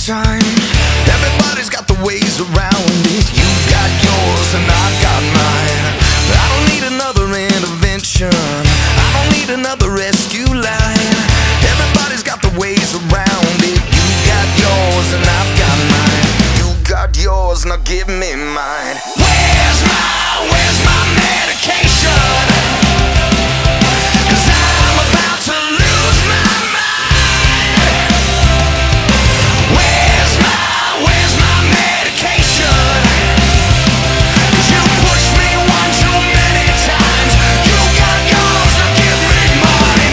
time. Everybody's got the ways around it. You got yours and I've got mine. I don't need another intervention. I don't need another rescue line. Everybody's got the ways around it. You got yours and I've got mine. You got yours, now give me mine. Where's my medication? 'Cause I'm about to lose my mind. Where's my medication? 'Cause you pushed me one too many times. You got yours, now give me mine.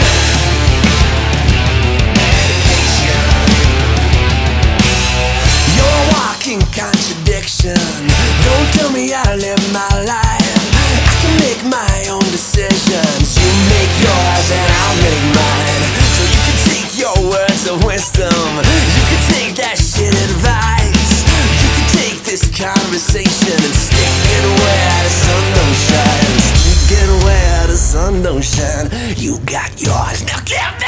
Medication. You're a walking contradiction. Don't tell me how to live my life. I can make my own decisions. You make yours and I'll make mine. So you can take your words of wisdom. You can take that shit advice. You can take this conversation and stick it where the sun don't shine. Stick it where the sun don't shine. You got yours, now give me